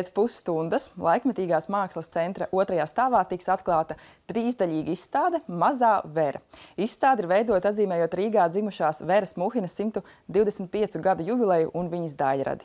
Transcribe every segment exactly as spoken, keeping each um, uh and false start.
Pēc pusstundas Laikmetīgās mākslas centra otrajā stāvā tiks atklāta trīsdaļīga izstāde Mazā Vera. Izstāde ir veidota atzīmējot Rīgā dzimušās Veras Muhinas simtu divdesmit piecu gadu jubileju un viņas daļradi.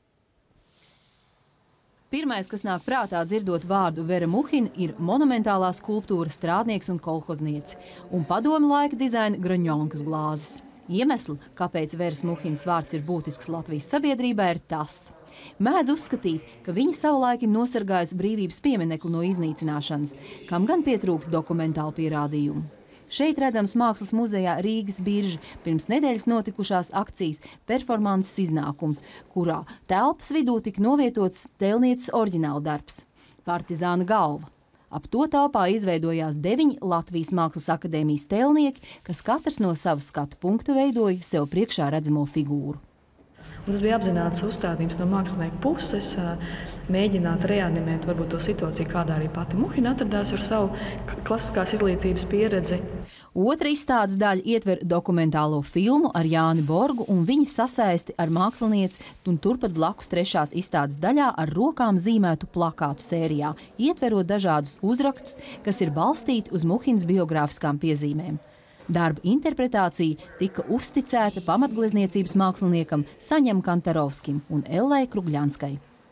Pirmais, kas nāk prātā dzirdot vārdu Vera Muhina, ir monumentālā skulptūra Strādnieks un kolhozniece un padomu laika dizaina Graņonkas glāzes. Iemesli, kāpēc Veras Muhinas vārds ir būtisks Latvijas sabiedrībā, ir tas. Mēdz uzskatīt, ka viņa savulaik ir nosargājusi brīvības pieminekli no iznīcināšanas, kam gan pietrūks dokumentālu pierādījumu. Šeit redzams Mākslas muzejā Rīgas birža pirms nedēļas notikušās akcijas performances iznākums, kurā telpas vidū tika novietots tēlnieces oriģināla darbs – Partizāna galva. Ap to telpā izveidojās deviņi Latvijas Mākslas akadēmijas tēlnieki, kas katrs no savas skatu punkta veidoja sev priekšā redzamo figūru. Un tas bija apzināts uzstādījums no mākslinieka puses, mēģināt reanimēt varbūt to situāciju, kādā arī pati Muhina atradās ar savu klasiskās izglītības pieredzi. Otra izstādes daļa ietver dokumentālo filmu ar Jāni Borgu un viņa sasaisti ar mākslinieci un turpat blakus trešās izstādes daļā ar rokām zīmētu plakātu sērijā, ietverot dažādus uzrakstus, kas ir balstīti uz Muhinas biogrāfiskām piezīmēm. Darba interpretācija tika uzticēta pamatglezniecības māksliniekam Saņam Kantarovskim un Ellai Krugļanskai.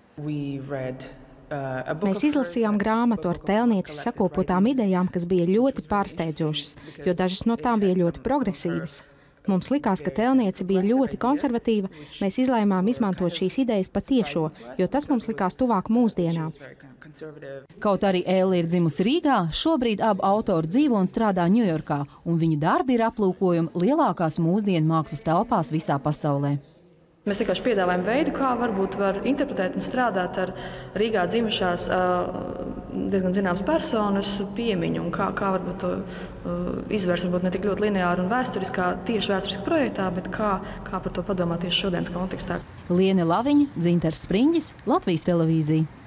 Mēs izlasījām grāmatu ar tēlnieces sakopotām idejām, kas bija ļoti pārsteidzošas, jo dažas no tām bija ļoti progresīvas. Mums likās, ka tēlniece bija ļoti konservatīva, mēs izlēmām izmantot šīs idejas patiešo, jo tas mums likās tuvāk mūsdienām. Kaut arī Elle ir dzimusi Rīgā, šobrīd abu autori dzīvo un strādā Ņujorkā, un viņu darbi ir aplūkojumi lielākās mūsdienu mākslas telpās visā pasaulē. Mēs vienkārši piedāvājam veidu, kā varbūt var interpretēt un strādāt ar Rīgā dzimušās diezgan zināmas personas piemiņu un kā, kā varbūt to izvērst varbūt ne tik ļoti lineāri un vēsturiskā, tieši vēsturiskā projektā, bet kā, kā par to padomāt tieši šodienas kontekstā. Liene Laviņa, Dzintars Spriņģis, Latvijas televīzija.